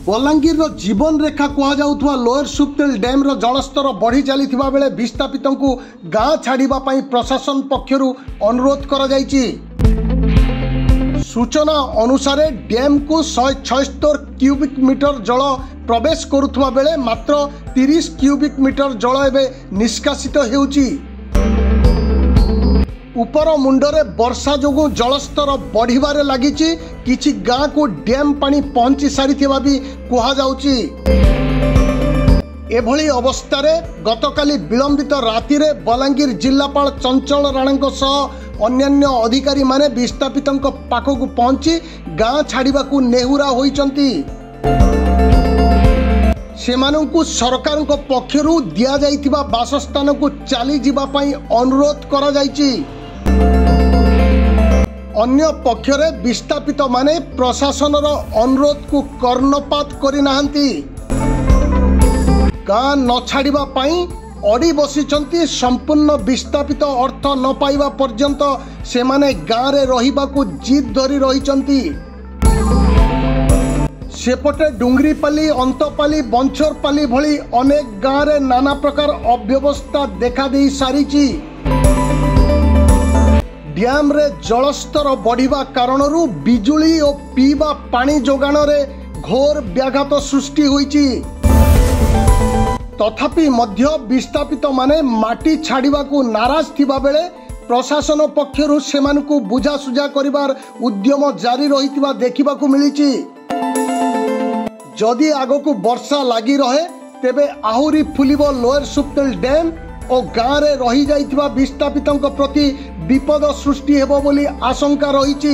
बलांगीर जीवन रेखा कहुवा lower सुप्तेल dam जलस्तर बढ़ी चली बेले विस्थापित गाँ छाड़ापी प्रशासन पक्षर अनुरोध कर सूचना अनुसार डैम को 176 क्यूबिक मीटर जल प्रवेश करुवा बेले मात्र 30 क्यूबिक मीटर जल एवं निष्कासित होउची। उपर मुंडरे वर्षा जोगु जलस्तर बढ़िबारे लागिची। किछि गाँ को डैम पानी पहुंची सारी भी कहुची। एभली अवस्थारे गतकाली विलंबित राति रे बलांगीर जिलापाल चंचल राणा सह अन्यान्य अधिकारी माने विस्थापित पाखक पहुंची गाँ छाड़ाकू नेहुरा होइचंती। सेमानंकु सरकार पक्षर दिया जाइतिबा बासस्थान को चली जिबा पई अनुरोध करा जाइची। अन्य पक्षरे विस्थापित माने प्रशासनर अनुरोध को कर्णपात करि नाहंती। गाँ न छाड़िबा पई अड़ी बसिचंती। संपूर्ण विस्थापित अर्थ न पाइबा पर्यंत सेमाने गाँ रे रहिबाकू जिद धरी रहिचंती। सेपटे डुंगरीपाली, अंतपाली, बंछरपाली भली अनेक गाँ रे नाना प्रकार अव्यवस्था देखा दे सारिची। डैम रे जलस्तर बढ़िबा कारणरू बिजुली और पीवा पानी जोगाण रे घोर व्याघात सृष्टि होइची। तथापि मध्य विस्थापित माने माटी छाड़िबा को नाराज थिबा बेले प्रशासन पक्षरु सेमानकु बुझासुझा करिबार उद्यम जारी रहितिबा देखिबाकू मिलिची। जदि आगकू वर्षा लगी रहे तेबे आहुरी फुलिबो लोअर सुप्तेल डैम और गाँ रे रही जाइतिबा विस्थापितंक प्रति विपद सृष्टि हेबो बोली आशंका रहिची।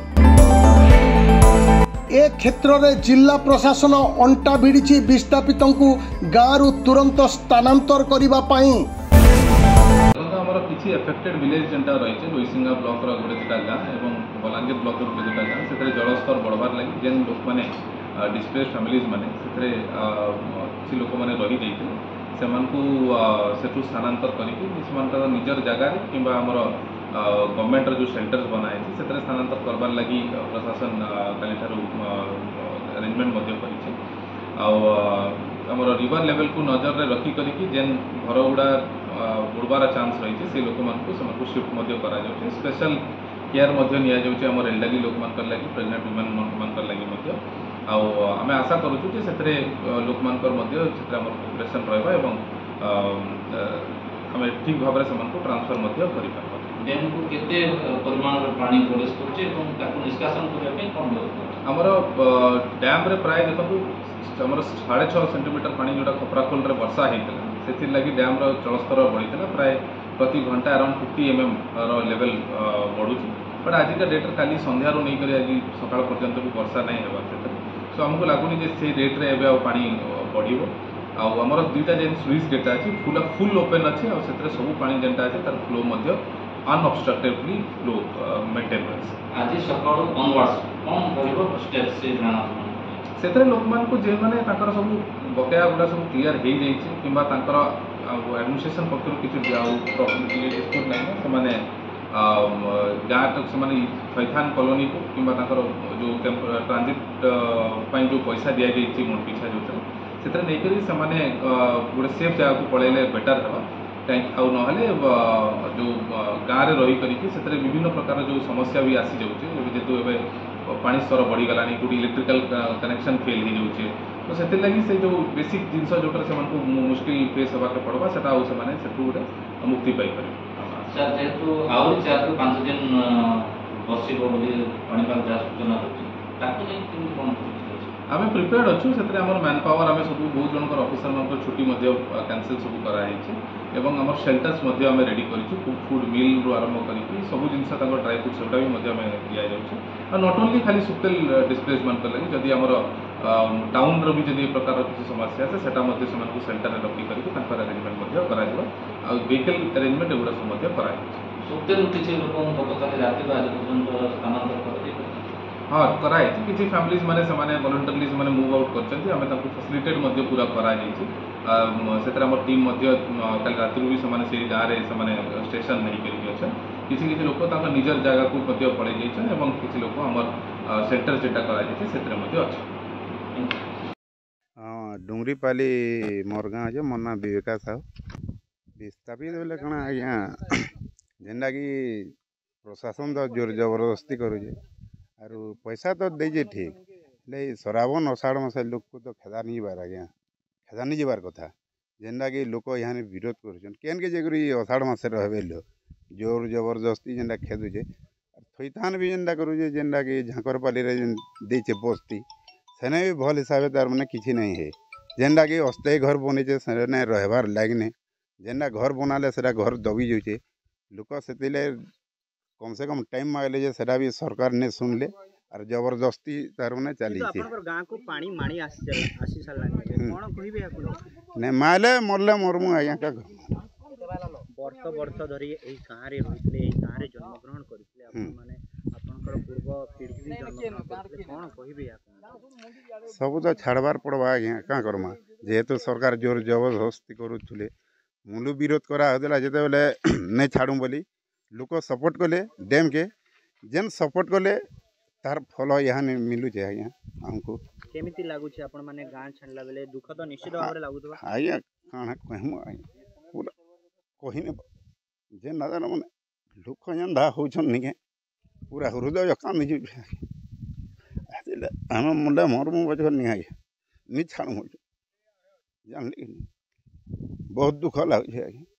ए क्षेत्र रे जिला प्रशासन अंटा भिड़ी विस्थापितंकु गाँ रु तुरंत स्थानांतर करिबा पई। हमर किछि अफेक्टेड विलेज जेंटा रहिছে लोईसिंगा ब्लॉक रो गोटेटा गाँ एवं बलांगीर ब्लॉक रो गोटेटा गाँ सेतरे जलस्तर बढ़बार लागि जेन लोक माने डिस्प्लेस्ड फैमिलीज माने सेतरे किछि लोक माने रहि जाइथिले सेमानकु सेठु स्थानांतर करिकि सेमानकर निजर जगह रे किबा हमर गवर्नमेंट जो सेल्टर्स बनाए से स्थानांतर करबार लगी प्रशासन काली ठारू अरेंजमेंट करिছে। आमर रिवर लेवल को नजर रे रखी करिकि जेन घर गुड़ा बुड़बार चांस रही से लोक मानकु शिफ्ट करा जाउछे। स्पेशल केयर निया जाउछे हमर एल्डरली लोक मानकर लगी, प्रेग्नेंट वुमेन मानकर लगी आमे आशा करूछु जे सेतरे लोक मानकर हमर कोऑपरेशन रहबा एवं आमे ठीक भाबरे सेमानकु ट्रांसफर करि पाबा। डैम को केते परिमाण रे पानी प्रवेश करछे एवं ताकू निष्कासन करबा पे कोन व्यवस्था हमर डैम रे प्राय देखो हमर 6.5 सेंटीमीटर पानी जोटा खपराखोल रे वर्षा हेतला सेति लागि डैम रो जलस्तर बढ़ितला प्राय प्रति घंटा अराउंड 50 mm रो लेवल बढ़ुची। बट आज का डेट काली संध्या रो नै करी आज सकाळ पर्यंत भी वर्षा नै हेबा सेते सो हमको लागुनी जे से रेट रे एबे पानी बढ़िबो। आमर दुईटा जेन स्लुइस गेट अछि फुल ओपन अछि और सेतरे सब पानी जेंटा अछि तार फ्लो मध्य अनऑब्स्ट्रक्टेडली फ्लो मेंटेन होइछ। आज सकाळ ऑनवर्ड्स कोन करिवो स्टेप से जाना सेतरे लोक मान को जे माने ताकर सब बकाया गुडा सब क्लियर हे जाइछि किबा ताकर एडमिनिस्ट्रेशन पक्षरु किछु प्रॉब्लम डिस्प्यूट नै से माने गाँ तक से माने फैथान कॉलोनी को किबा ताकर जो ट्रांजिट पई जो पैसा दिया जाइछि मोन पिछा जो सेतरे नै करी से माने गुडा सेफ जगह को पळेले बेटर हेबा कहीं आउ नहले जो गाँ रे रही करिकि सेतरे विभिन्न प्रकार जो समस्या भी आसी जाउछे जेतु एबे पानी स्तर बढ़ी गलानी कोटी इलेक्ट्रिकल कनेक्शन फेल हो जाउछे तो सेति लागि से जो बेसिक जिंस जोटर से मानको मुश्किल फेस होबा के पड़बा सेटा आउ से माने सेठु गोटे मुक्ति पाई परिबे। सर जेतु आउ 4 ରୁ 5 दिन बसिबो बोली पानीपाग जा सूचना होछि ताकू नै किन कोन आमे प्रिपेयर्ड अच्छु सेतरे हमर मैन पावर आमे सब बहुत जनकर ऑफिसर मानकर छुट्टी कैंसिल सब करा जाइछे एवं हमर शेल्टर्स आमे रेडी करिछु फूड मील रो आरंभ करिकि सब जिंस ताको ड्राई फ्रूट सेटा भी आमे दिया जाउछे। और नॉट ओनली खाली सुप्तेल डिस्प्लेस मानकर लगी जदि हमर टाउन रो भी जदि प्रकार किसी समस्या है सेटा मध्ये सेमानकु शेल्टर रे रखी करिकि ताकर अरेंजमेंट करा जिवो आ व्हीकल अरेंजमेंट एगुडा सब करा जाइछे। सुप्तेल किछि लोक गतकाली राति बा पर्यंत स्थानांतर करथि हाँ कराई किसी फैमिलीज माने समाने वॉलंटरली समाने मूव आउट करछन्ती आमे ताको फैसिलिटेट मध्ये पूरा करा जाइछि। सेतरा हमर टीम मध्ये कल राति भी समाने से गाँ रे समाने स्टेशन नहीं करिक अछन किसी किसी लोक ताको निजर जगह को मध्ये पड़े जाइछन एवं किसी लोक हमर सेंटर जेटा करा जाइछि सेतरे मध्ये अछि। डुंगरीपाली मोर गाँ जे मोर ना विवेका साहू विस्थापित बोले कण आज्ञा जेनटा कि प्रशासन तो जोर जबरदस्ती करुचे आरु पैसा तो देजे ठीक ले श्रावण अषाढ़ मास लोक को तो खेदा नहीं जाबार आज्ञा खेदा नहीं जाबार कथा जेनटा कि लोक यहाँ विरोध कर केन के जेकरी अषाढ़ मास रहे लोग जोर जबरदस्ती जेनटा खेदुचे थैथान भी जेनटा करुचे जेनटा कि झांकरपाली देचे बस्ती सेने भी भल हिसाब तार मैंने किसी नहीं है जेनटा कि अस्थायी घर बनीचे से रहबार लागे जेनटा घर बनाले से घर दबी जाऊे लोक से कम से कम टाइम मांगले जे सेटा भी सरकार ने सुनले और जबरदस्ती तार मैंने चली गाँ को पानी माणी आसी सारलानी कोन कहिबे आपण ने माले मरले मरमु आज्ञा का वर्ष वर्ष धरी एही गाँ रे रहितले एही गाँ रे जन्म ग्रहण करथिले आपण माने आपनकर पूर्व पीढ़ी भी जन्म ग्रहण करथिले कोन कहिबे आपण सब तो छाड़बार पड़वा आज्ञा क्या करमा जेहेतु सरकार जोर जबरदस्ती करुले मूल विरोध करा होता जिते बेले नहीं छाड़ू बोली लोक सपोर्ट कले डैम के जेन सपोर्ट कले तार फल यहाँ मिलुचे आज्ञा हमको केमिति लागुचे आपण माने गाँ छाड़ला बेले दुख तो निश्चित भाव रे लागुतबा आज्ञा काना कहमु आज्ञा पूरा कहिने जे ना जान माने लोक जंदा होछन निके पूरा हृदय कांदी ju आजिले हम मुंडा मरमु बचन नहीं आज्ञा नहीं छाड़ू जानली बहुत दुख लागे आज्ञा।